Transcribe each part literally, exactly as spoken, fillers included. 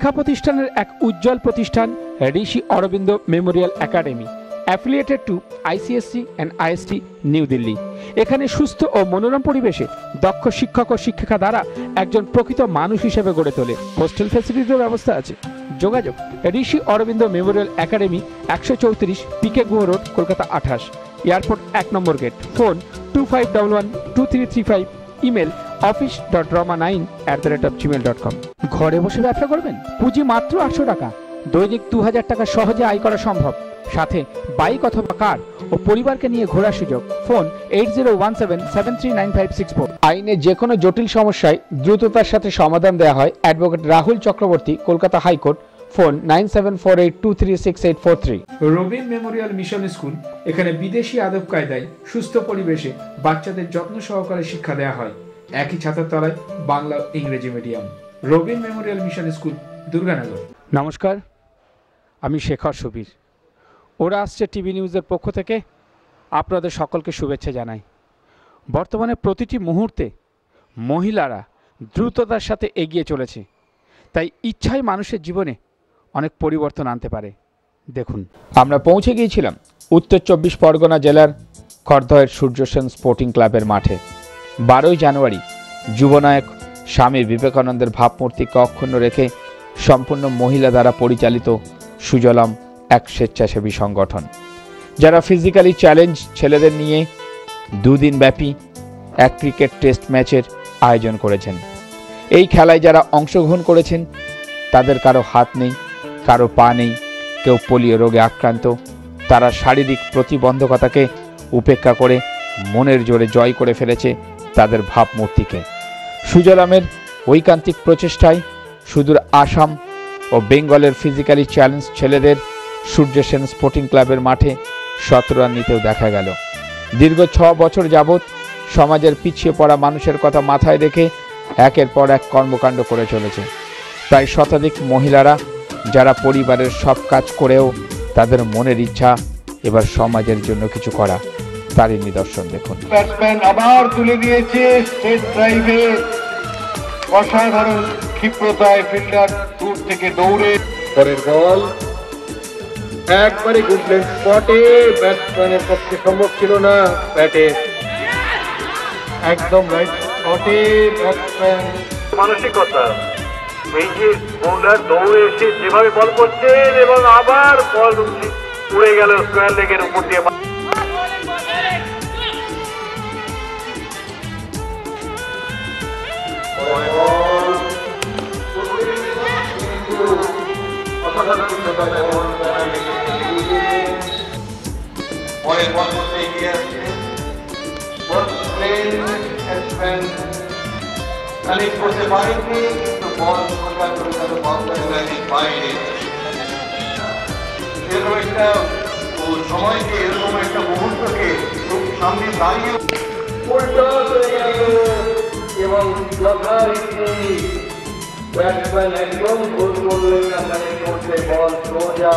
শিক্ষা প্রতিষ্ঠানের এক উজ্জ্বল প্রতিষ্ঠান Rishi Aurobindo memorial academy, affiliated to ICSE and ISC New Delhi. এখানে সুস্থ ও মনোরম পরিবেশে দক্ষ শিক্ষক ও শিক্ষিকা দ্বারা একজন প্রকৃত মানুষ হিসেবে গড়ে তোলে। হোস্টেল ফ্যাসিলিটির ব্যবস্থা আছে। যোগাযোগ ঋষি অরবিন্দ মেমোরিয়াল একাডেমি, একশো চৌত্রিশ পিকে গুহ রোড, কলকাতা আঠাশ, এয়ারপোর্ট এক নম্বর গেট। Phone two five double one two three three five. Email office dot Rama nine at the rate of Gmail dot com. ঘরে বসে ব্যবসা করবেন? পুঁজি মাত্র আটশো টাকা। দৈনিক দু হাজার টাকা সহজে আয় করা সম্ভব। সাথে বাইক অথবা কার ও পরিবারকে নিয়ে ঘোরার সুযোগ। Phone eight zero one seven seven three nine five six four. আইনের যে কোনো জটিল সমস্যায় দ্রুততার সাথে সমাধান দেওয়া হয়। Advocate Rahul Chakraborty, Kolkata high court. Phone nine seven four eight two three six eight four three. Robin memorial mission school, এখানে বিদেশি আদব কায়দায় সুস্থ পরিবেশে বাচ্চাদের যত্ন সহকারে শিক্ষা দেওয়া হয়। একই ছাতার তলায় বাংলা ইংরেজি medium. Robin memorial mission school, Durganagar. নমস্কার, আমি শেখর সুবীর। ওরা আসছে টিভি নিউজের পক্ষ থেকে আপনাদের সকলকে শুভেচ্ছা জানাই। বর্তমানে প্রতিটি মুহূর্তে মহিলারা দ্রুততার সাথে এগিয়ে চলেছে, তাই ইচ্ছাই মানুষের জীবনে অনেক পরিবর্তন আনতে পারে। দেখুন, আমরা পৌঁছে গিয়েছিলাম উত্তর চব্বিশ পরগনা জেলার খড়দহের সূর্যসেন স্পোর্টিং ক্লাবের মাঠে। বারোই জানুয়ারি যুবনায়ক স্বামী বিবেকানন্দের ভাবমূর্তিকে অক্ষুণ্ণ রেখে সম্পূর্ণ মহিলা দ্বারা পরিচালিত সুজলাম এক স্বেচ্ছাসেবী সংগঠন, যারা ফিজিক্যালি চ্যালেঞ্জ ছেলেদের নিয়ে দুদিন ব্যাপী এক ক্রিকেট টেস্ট ম্যাচের আয়োজন করেছেন। এই খেলায় যারা অংশগ্রহণ করেছেন তাদের কারো হাত নেই, কারো পা নেই, কেউ পোলিও রোগে আক্রান্ত। তারা শারীরিক প্রতিবন্ধকতাকে উপেক্ষা করে মনের জোরে জয় করে ফেলেছে তাদের ভাবমূর্তিকে। সুজলামের ঐকান্তিক প্রচেষ্টায় সুদূর আসাম ও বেঙ্গলের ফিজিক্যালি চ্যালেঞ্জ ছেলেদের সূর্যসেন স্পোর্টিং ক্লাবের মাঠে শতরান্বিতেও দেখা গেল। দীর্ঘ ছ বছর যাবৎ সমাজের পিছিয়ে পড়া মানুষের কথা মাথায় রেখে একের পর এক কর্মকাণ্ড করে চলেছে। প্রায় শতাধিক মহিলারা, যারা পরিবারের সব কাজ করেও তাদের মনের ইচ্ছা এবার সমাজের জন্য কিছু করা, তারই নিদর্শন দেখুন। ব্যাটসম্যান আবার তুলে দিয়েছে স্ট্রেট ড্রাইভে, অসাধারণ ক্ষিপ্রতায় ফিল্ডার দূর থেকে দৌড়ে পরের বল একবারে গুডলেন স্পটে। ব্যাটসম্যানের পক্ষে সম্ভব ছিল না, ব্যাটে একদম রাইট স্পটে ব্যাটসম্যান। মানসিকতা, এই যে বোলার দৌড়ে এসে যেভাবে বল করছেন এবং আবার বল উড়ে গেল স্কোয়ার লেগের উপর দিয়ে। কানেক্ট করতে পারেননি, কিন্তু বল বাইরে। এরকম একটা সময়কে, এরকম একটা মুহূর্তকে সামনে দাঁড়িয়ে উল্টো হয়ে গেল এবং ব্যাটসম্যান একদম গোল করলেন না, কানেক্ট করতে বল সোজা।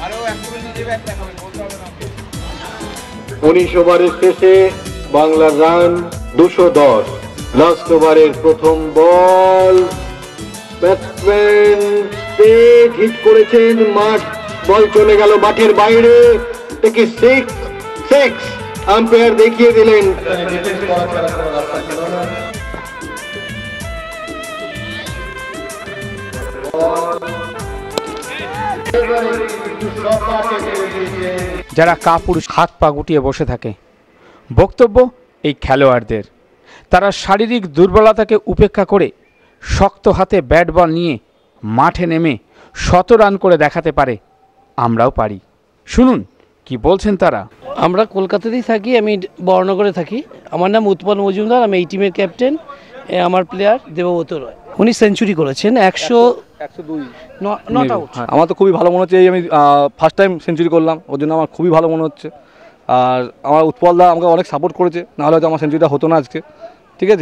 উনিশ ওভারের শেষে বাংলার রান দুশো দশ। লাস্ট ওভারের প্রথম বল, ব্যাটসম্যান স্ট্রেট হিট করেছেন, মাঠ বল চলে গেল মাঠের বাইরে থেকে সিক্স সিক্স আম্পায়ার দেখিয়ে দিলেন। যারা কাপুরুষ হাত পা গুটিয়ে বসে থাকে, বক্তব্য এই খেলোয়াড়দের। তারা শারীরিক দুর্বলতাকে উপেক্ষা করে শক্ত হাতে ব্যাট বল নিয়ে মাঠে নেমে শত রান করে দেখাতে পারে, আমরাও পারি। শুনুন কি বলছেন তারা। আমরা কলকাতাতেই থাকি, আমি বর্ণনগরে থাকি। আমার নাম উৎপল মজুমদার, আমি এই টিমের ক্যাপ্টেন। আমার প্লেয়ার দেবব্রত রয়, উনি সেঞ্চুরি করেছেন একশো একশো দুই নট আউট। আমার তো খুবই ভালো মনে হচ্ছে, এই আমি ফার্স্ট টাইম সেঞ্চুরি করলাম, ওর জন্য আমার খুবই ভালো মনে হচ্ছে। আর আমার উৎপলদা আমাকে অনেক সাপোর্ট করেছে, নাহলে হয়তো আমার সেঞ্চুরিটা হতো না আজকে। ঠিক আছে,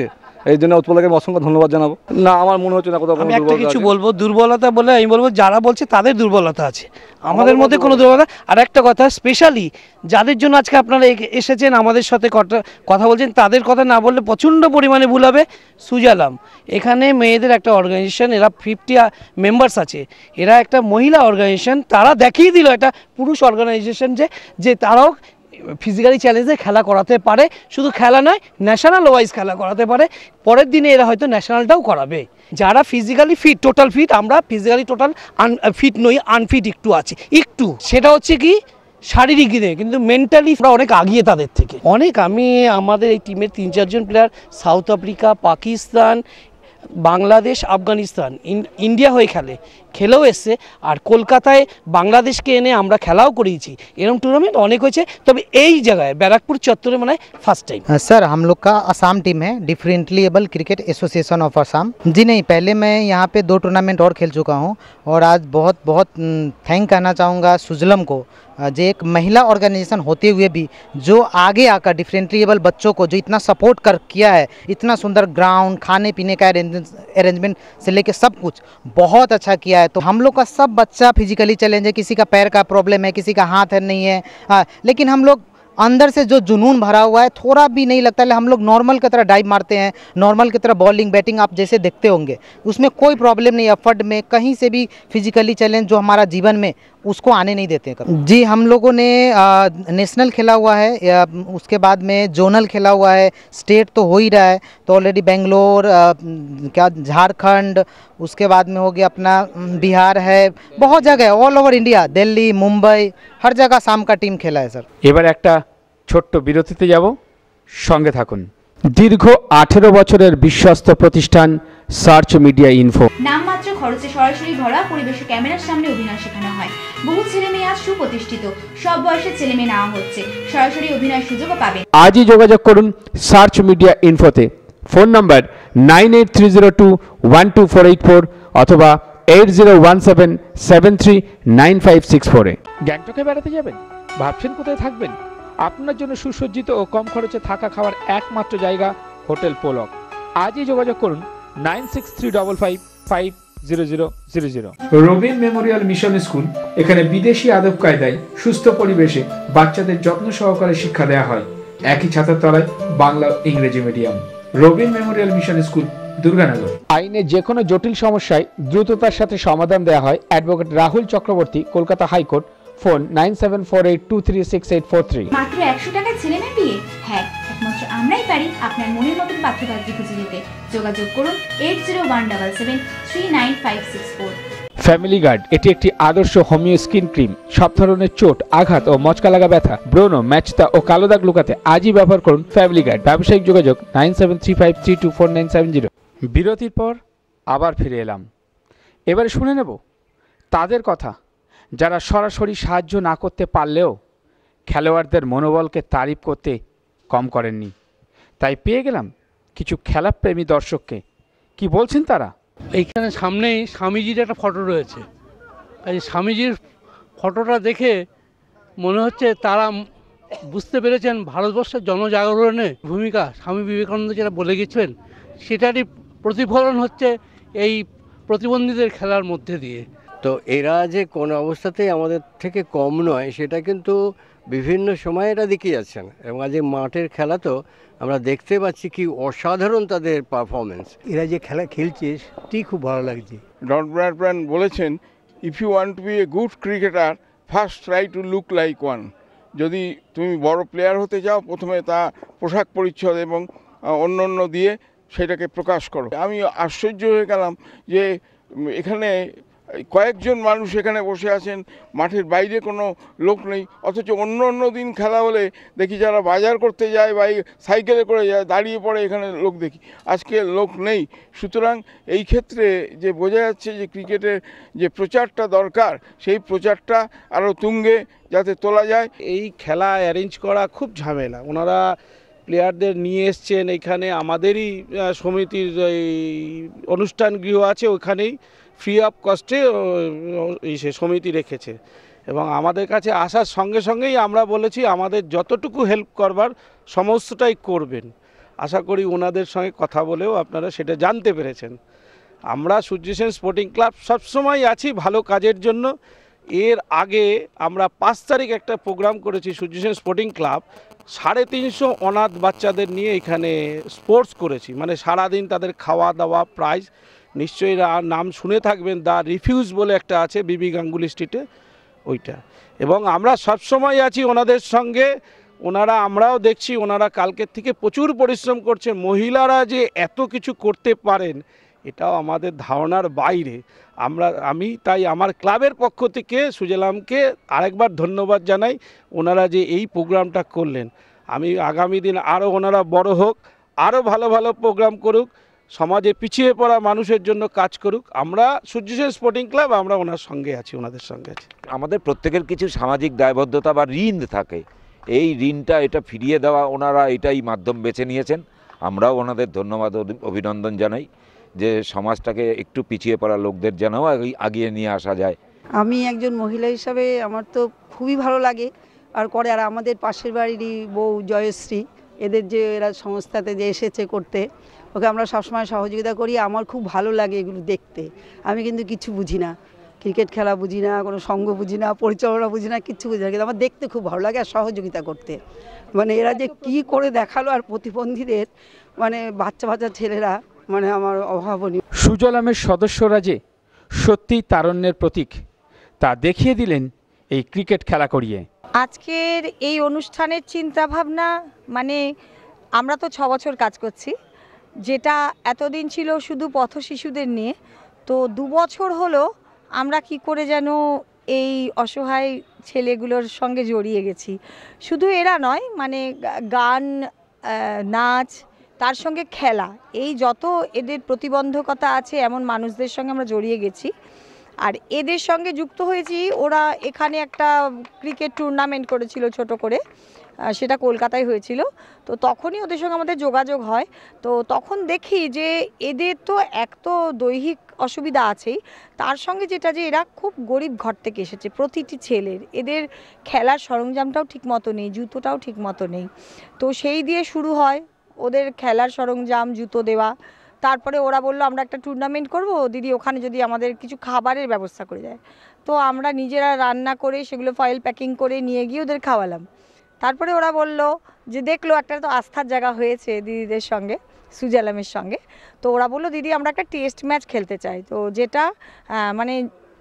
এই জন্য উৎপলকে আমি অসংখ্য ধন্যবাদ জানাবো। না আমার মনে হচ্ছে না কোথাও আমি কোনো একটা দুর্বলতা কিছু আছে। বলবো, দুর্বলতা বলে আমি বলবো যারা বলছে তাদের দুর্বলতা আছে, আমাদের মধ্যে কোনো দুর্বলতা। আর একটা কথা স্পেশালি যাদের জন্য আজকে আপনারা এ- এসেছেন আমাদের সাথে কথা- কথা বলছেন, তাদের কথা না বললে প্রচণ্ড পরিমাণে ভুল হবে। সুজালাম এখানে মেয়েদের একটা অর্গানাইজেশন, এরা ফিফটি মেম্বার্স আছে, এরা একটা মহিলা অর্গানাইজেশন, তারা দেখিয়ে দিল একটা পুরুষ অর্গানাইজেশন যে যে তারাও ফিজিক্যালি চ্যালেঞ্জে খেলা করাতে পারে, শুধু খেলা নয় ন্যাশনাল ওয়াইজ খেলা করাতে পারে। পরের দিনে এরা হয়তো ন্যাশনালটাও করাবে। যারা ফিজিক্যালি ফিট, টোটাল ফিট, আমরা ফিজিক্যালি টোটাল আন ফিট নই, আনফিট একটু আছে, একটু সেটা হচ্ছে কি শারীরিক দিনে, কিন্তু মেন্টালি আমরা অনেক আগিয়ে তাদের থেকে অনেক। আমি আমাদের এই টিমের তিন চারজন player South Africa, Pakistan, Bangladesh, Afghanistan, India হয়ে খেলে, খেলেও এসছে। আর কলকাতায় বাংলাদেশকে এনে আমরা খেলাও করিয়েছি, এরকম টুর্নামেন্ট অনেক হয়েছে। তবে এই জায়গায় ব্যারাকপুর চত্বরে মানে ফার্স্ট टाइम। सर हम लोग का असम टीम है, differently able cricket association of Assam. जी नहीं, पहले मैं यहाँ पे दो टूर्नामेंट और खेल चुका हूँ और आज बहुत बहुत थैंक कहना चाहूँगा सुजलम को, जो एक महिला ऑर्गेनाइजेशन होते हुए भी जो आगे आकर डिफरेंटली एबल बच्चों को जो इतना सपोर्ट कर किया है, इतना सुंदर ग्राउंड, खाने पीने का अरेंजमेंट से लेके सब कुछ बहुत अच्छा किया है। तो हम लोग का सब बच्चा फिजिकली चैलेंज है, किसी का पैर का प्रॉब्लम है, किसी का हाथ है नहीं है, हाँ, लेकिन हम लोग अंदर से जो जुनून भरा हुआ है थोड़ा भी नहीं लगता है। हम लोग नॉर्मल की तरह डाइव मारते हैं, नॉर्मल की तरह बॉलिंग बैटिंग आप जैसे देखते होंगे, उसमें कोई प्रॉब्लम नहीं। एफर्ट में कहीं से भी फिजिकली चैलेंज जो हमारा जीवन में उसको आने नहीं देते हैं। जी हम लोगों ने आ, नेशनल खेला हुआ है, या, उसके बाद में जोनल खेला हुआ है, स्टेट तो हो ही रहा है। तो ऑलरेडी बेंगलोर, आ, क्या झारखंड, उसके बाद में हो गया अपना बिहार है, बहुत जगह है, all over India, Delhi, Mumbai, हर जगह शाम का टीम खेला है सर। এবার একটা ছোট্ট বিরতিতে যাব, সঙ্গে থাকুন। দীর্ঘ আঠেরো বছরের বিশ্বস্ত প্রতিষ্ঠান সার্চ মিডিয়া ইনফো। নামমাত্র খরচে সরাসরি ভরা পরিবেশে ক্যামেরার সামনে অভিনয় শেখানো হয়। বহু ছেলে মেয়ে আজ সুপ্রতিষ্ঠিত, সব বয়সের ছেলে মেয়ে নেওয়া হচ্ছে, সরাসরি অভিনয় সুযোগও পাবেন। আজই যোগাযোগ করুন সার্চ মিডিয়া ইনফোতে। Phone number nine eight three zero two one two four eight four অথবা eight zero one seven seven three nine five six ফোরে। গ্যাংটকে বেড়াতে যাবেন? ভাবছেন কোথায় থাকবেন? আপনার জন্য সুসজ্জিত ও কম খরচে থাকা খাওয়ার একমাত্র জায়গা হোটেল পোলক। আজই যোগাযোগ করুন nine six three double five five zero zero zero zero. Robin memorial mission school, এখানে বিদেশি আদব কায়দায় সুস্থ পরিবেশে বাচ্চাদের যত্ন সহকারে শিক্ষা দেওয়া হয়। একই ছাতার তলায় বাংলা ও ইংরেজি medium. Robin memorial mission school, Durganagar. আইনে যে কোনো জটিল সমস্যায় দ্রুততার সাথে সমাধান দেওয়া হয়। Advocate Rahul Chakraborty, Kolkata high court. Phone nine seven four eight two three six eight four three. মাত্র একশো টাকায় ছেলে মেয়ে বিয়ে? হ্যাঁ, একমাত্র আমরাই পারি আপনার মনের মতন পাত্রপাত্রী খুঁজে দিতে। যোগাযোগ করুন eight zero one double seven three nine five six four. Family guard, এটি একটি আদর্শ হোমিও স্কিন ক্রিম। সব ধরনের চোট, আঘাত ও মচকা লাগা ব্যথা, ব্রণ, ম্যাচতা ও কালো দাগ লুকাতে আজই ব্যবহার করুন ফ্যামিলি গার্ড। ব্যবসায়িক যোগাযোগ nine seven three five three two four nine seven zero. বিরতির পর আবার ফিরে এলাম। এবারে শুনে নেব তাদের কথা যারা সরাসরি সাহায্য না করতে পারলেও খেলোয়াড়দের মনোবলকে তারিফ করতে কম করেননি। তাই পেয়ে গেলাম কিছু খেলাপ্রেমী দর্শককে। কি বলছেন তারা? এইখানে সামনেই স্বামীজির একটা ফটো রয়েছে, এই স্বামীজির ফটোটা দেখে মনে হচ্ছে তারা বুঝতে পেরেছেন ভারতবর্ষের জনজাগরণে ভূমিকা স্বামী বিবেকানন্দ যেটা বলে গেছিলেন, সেটারই প্রতিফলন হচ্ছে এই প্রতিবন্ধীদের খেলার মধ্যে দিয়ে। তো এরা যে কোনো অবস্থাতেই আমাদের থেকে কম নয় সেটা কিন্তু বিভিন্ন সময় এরা দেখিয়ে যাচ্ছেন, এবং আজ এই মাঠের খেলা তো আমরা দেখতে পাচ্ছি কি অসাধারণ তাদের পারফরমেন্স। এরা যে খেলা খেলছে সেটাই খুব ভালো লাগছে। ডন ব্র্যাডম্যান বলেছেন, if you want to be a good cricketer first try to look like one. যদি তুমি বড় প্লেয়ার হতে চাও প্রথমে তা পোশাক পরিচ্ছদ এবং অন্য অন্য দিয়ে সেটাকে প্রকাশ করো। আমি আশ্চর্য হয়ে গেলাম যে এখানে কয়েকজন মানুষ এখানে বসে আছেন, মাঠের বাইরে কোনো লোক নেই, অথচ অন্য অন্য দিন খেলা হলে দেখি যারা বাজার করতে যায় বা সাইকেলে করে যায় দাঁড়িয়ে পড়ে এখানে লোক দেখি, আজকে লোক নেই। সুতরাং এই ক্ষেত্রে যে বোঝা যাচ্ছে যে ক্রিকেটের যে প্রচারটা দরকার সেই প্রচারটা আরও তুঙ্গে যাতে তোলা যায়। এই খেলা অ্যারেঞ্জ করা খুব ঝামেলা। ওনারা প্লেয়ারদের নিয়ে এসছেন এখানে, আমাদেরই সমিতির এই অনুষ্ঠান গৃহ আছে ওখানেই ফ্রি অফ কস্টে সে সমিতি রেখেছে, এবং আমাদের কাছে আসার সঙ্গে সঙ্গেই আমরা বলেছি আমাদের যতটুকু হেল্প করবার সমস্তটাই করবেন। আশা করি ওনাদের সঙ্গে কথা বলেও আপনারা সেটা জানতে পেরেছেন। আমরা সূর্য সেন স্পোর্টিং ক্লাব সবসময় আছি ভালো কাজের জন্য। এর আগে আমরা পাঁচ তারিখ একটা প্রোগ্রাম করেছি সূর্য সেন স্পোর্টিং ক্লাব, সাড়ে তিনশো অনাথ বাচ্চাদের নিয়ে এখানে স্পোর্টস করেছি, মানে সারাদিন তাদের খাওয়া দাওয়া প্রাইজ, নিশ্চয়ই নাম শুনে থাকবেন, দ্য রিফিউজ বলে একটা আছে বিবি গাঙ্গুলি স্ট্রিটে, ওইটা। এবং আমরা সবসময় আছি ওনাদের সঙ্গে, ওনারা আমরাও দেখছি ওনারা কালকের থেকে প্রচুর পরিশ্রম করছেন। মহিলারা যে এত কিছু করতে পারেন এটাও আমাদের ধারণার বাইরে। আমরা আমি তাই আমার ক্লাবের পক্ষ থেকে সুজলামকে আরেকবার ধন্যবাদ জানাই, ওনারা যে এই প্রোগ্রামটা করলেন। আমি আগামী দিন আরও ওনারা বড় হোক, আরও ভালো ভালো প্রোগ্রাম করুক, সমাজে পিছিয়ে পড়া মানুষের জন্য কাজ করুক। আমরা সূর্য সেন স্পোর্টিং ক্লাব আমরা ওনার সঙ্গে আছি, ওনাদের সঙ্গে আছি। আমাদের প্রত্যেকের কিছু সামাজিক দায়বদ্ধতা বা ঋণ থাকে, এই ঋণটা এটা ফিরিয়ে দেওয়া ওনারা এটাই মাধ্যম বেছে নিয়েছেন। আমরাও ওনাদের ধন্যবাদ অভিনন্দন জানাই যে সমাজটাকে একটু পিছিয়ে পড়া লোকদের যেন আগিয়ে নিয়ে আসা যায়। আমি একজন মহিলা হিসাবে আমার তো খুবই ভালো লাগে আর করে। আর আমাদের পাশের বাড়িরই বউ জয়শ্রী, এদের যে এরা সংস্থাতে যে এসেছে করতে, ওকে আমরা সবসময় সহযোগিতা করি। আমার খুব ভালো লাগে এগুলো দেখতে। আমি কিন্তু কিছু বুঝি না, ক্রিকেট খেলা বুঝি না, কোনো সঙ্গ বুঝি না, পরিচালনা বুঝি না, কিচ্ছু বুঝি না, কিন্তু আমার দেখতে খুব ভালো লাগে আর সহযোগিতা করতে। মানে এরা যে কি করে দেখালো, আর প্রতিবন্ধীদের মানে বাচ্চা বাচ্চা ছেলেরা মানে আমার অভাবনীয়। সুজলামের সদস্যরা যে সত্যিই তারুণ্যের প্রতীক তা দেখিয়ে দিলেন এই ক্রিকেট খেলা করিয়ে। আজকের এই অনুষ্ঠানের চিন্তা ভাবনা, মানে আমরা তো ছ বছর কাজ করছি, যেটা এতদিন ছিল শুধু পথ শিশুদের নিয়ে, তো দু বছর হলো আমরা কি করে যেন এই অসহায় ছেলেগুলোর সঙ্গে জড়িয়ে গেছি। শুধু এরা নয়, মানে গান, নাচ, তার সঙ্গে খেলা, এই যত এদের প্রতিবন্ধকতা আছে এমন মানুষদের সঙ্গে আমরা জড়িয়ে গেছি। আর এদের সঙ্গে যুক্ত হয়েছি, ওরা এখানে একটা ক্রিকেট টুর্নামেন্ট করেছিল ছোট করে, সেটা কলকাতায় হয়েছিল। তো তখনই ওদের সঙ্গে আমাদের যোগাযোগ হয়। তো তখন দেখি যে এদের তো এক তো দৈহিক অসুবিধা আছেই, তার সঙ্গে যেটা যে এরা খুব গরিব ঘর থেকে এসেছে প্রতিটি ছেলের, এদের খেলার সরঞ্জামটাও ঠিক মতো নেই, জুতোটাও ঠিক মতো নেই। তো সেই দিয়ে শুরু হয় ওদের খেলার সরঞ্জাম, জুতো দেওয়া। তারপরে ওরা বললো আমরা একটা টুর্নামেন্ট করব দিদি, ওখানে যদি আমাদের কিছু খাবারের ব্যবস্থা করে দেয়। তো আমরা নিজেরা রান্না করে সেগুলো ফয়েল প্যাকিং করে নিয়ে গিয়ে ওদের খাওয়ালাম। তারপরে ওরা বলল যে দেখলো একটা তো আস্থার জায়গা হয়েছে দিদিদের সঙ্গে, সুজলামের সঙ্গে। তো ওরা বললো দিদি আমরা একটা টেস্ট ম্যাচ খেলতে চাই। তো যেটা মানে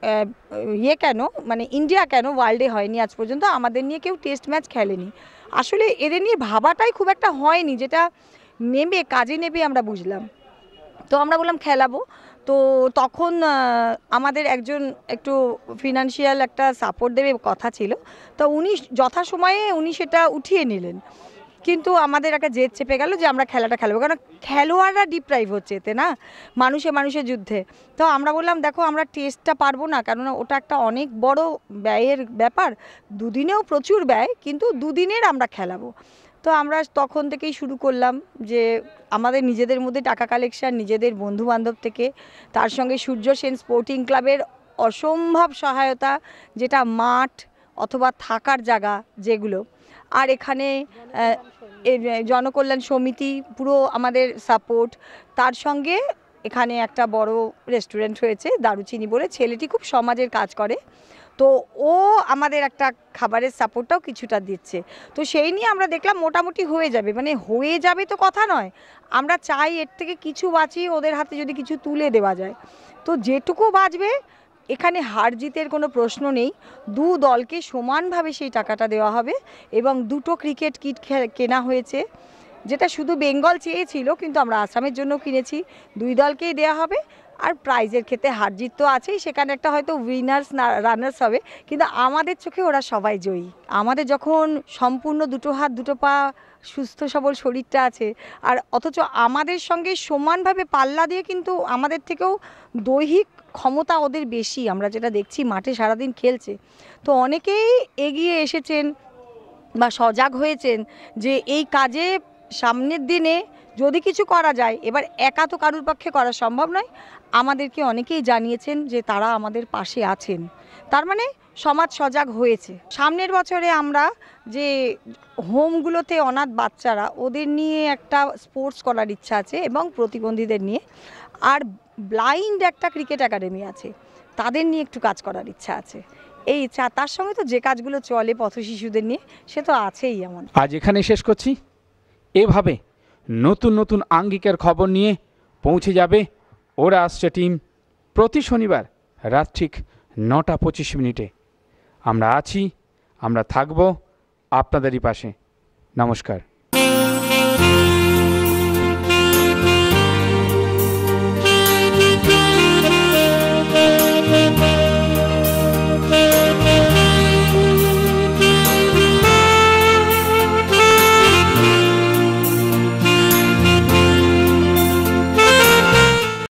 ইয়ে কেন, মানে ইন্ডিয়া কেন ওয়ার্ল্ডে হয়নি আজ পর্যন্ত, আমাদের নিয়ে কেউ টেস্ট ম্যাচ খেলেনি। আসলে এদের নিয়ে ভাবাটাই খুব একটা হয়নি, যেটা নেবে কাজে নেবে আমরা বুঝলাম। তো আমরা বললাম খেলাবো। তো তখন আমাদের একজন একটু ফিনান্সিয়াল একটা সাপোর্ট দেবে কথা ছিল, তো উনি যথাসময়ে উনি সেটা উঠিয়ে নিলেন। কিন্তু আমাদের একটা জেদ চেপে গেল যে আমরা খেলাটা খেলবো, কারণ খেলোয়াড়রা ডিপ্রাইভ হচ্ছে এতে না, মানুষে মানুষের যুদ্ধে। তো আমরা বললাম দেখো আমরা টেস্টটা পারবো না, কেননা ওটা একটা অনেক বড় ব্যয়ের ব্যাপার, দুদিনেও প্রচুর ব্যয়, কিন্তু দুদিনের আমরা খেলাবো। তো আমরা তখন থেকেই শুরু করলাম যে আমাদের নিজেদের মধ্যে টাকা কালেকশান, নিজেদের বন্ধুবান্ধব থেকে, তার সঙ্গে সূর্য সেন স্পোর্টিং ক্লাবের অসম্ভব সহায়তা, যেটা মাঠ অথবা থাকার জায়গা যেগুলো, আর এখানে জনকল্যাণ সমিতি পুরো আমাদের সাপোর্ট, তার সঙ্গে এখানে একটা বড় রেস্টুরেন্ট হয়েছে দারুচিনি বলে, ছেলেটি খুব সমাজের কাজ করে, তো ও আমাদের একটা খাবারের সাপোর্টটাও কিছুটা দিচ্ছে। তো সেই নিয়ে আমরা দেখলাম মোটামুটি হয়ে যাবে, মানে হয়ে যাবে তো কথা নয়, আমরা চাই এর থেকে কিছু বাঁচিয়ে ওদের হাতে যদি কিছু তুলে দেওয়া যায়। তো যেটুকু বাঁচবে, এখানে হার জিতের কোনো প্রশ্ন নেই, দু দলকে সমানভাবে সেই টাকাটা দেওয়া হবে। এবং দুটো ক্রিকেট কিট কেনা হয়েছে, যেটা শুধু বেঙ্গল চেয়েছিল কিন্তু আমরা আসামের জন্য কিনেছি, দুই দলকেই দেওয়া হবে। আর প্রাইজের ক্ষেত্রে হার জিত তো আছেই, সেখানে একটা হয়তো উইনার্স না রানার্স হবে, কিন্তু আমাদের চোখে ওরা সবাই জয়ী। আমাদের যখন সম্পূর্ণ দুটো হাত দুটো পা সুস্থ সবল শরীরটা আছে, আর অথচ আমাদের সঙ্গে সমানভাবে পাল্লা দিয়ে কিন্তু আমাদের থেকেও দৈহিক ক্ষমতা ওদের বেশি, আমরা যেটা দেখছি মাঠে সারাদিন খেলছে। তো অনেকেই এগিয়ে এসেছেন বা সজাগ হয়েছেন যে এই কাজে সামনের দিনে যদি কিছু করা যায়, এবার একা তো কারুর পক্ষে করা সম্ভব নয়, আমাদেরকে অনেকেই জানিয়েছেন যে তারা আমাদের পাশে আছেন, তার মানে সমাজ সজাগ হয়েছে। সামনের বছরে আমরা যে হোমগুলোতে অনাথ বাচ্চারা, ওদের নিয়ে একটা স্পোর্টস করার ইচ্ছা আছে এবং প্রতিবন্ধীদের নিয়ে, আর ব্লাইন্ড একটা ক্রিকেট একাডেমি আছে, তাদের নিয়ে একটু কাজ করার ইচ্ছা আছে। এই ইচ্ছা, তার সঙ্গে তো যে কাজগুলো চলে পথ শিশুদের নিয়ে, সে তো আছেই আমাদের। আজ এখানে শেষ করছি। এভাবে নতুন নতুন আঙ্গিকের খবর নিয়ে পৌঁছে যাবে ওরা আসছে টিম প্রতি শনিবার রাত ঠিক নটা পঁচিশ মিনিটে। আমরা আছি, আমরা থাকব আপনাদেরই পাশে। নমস্কার।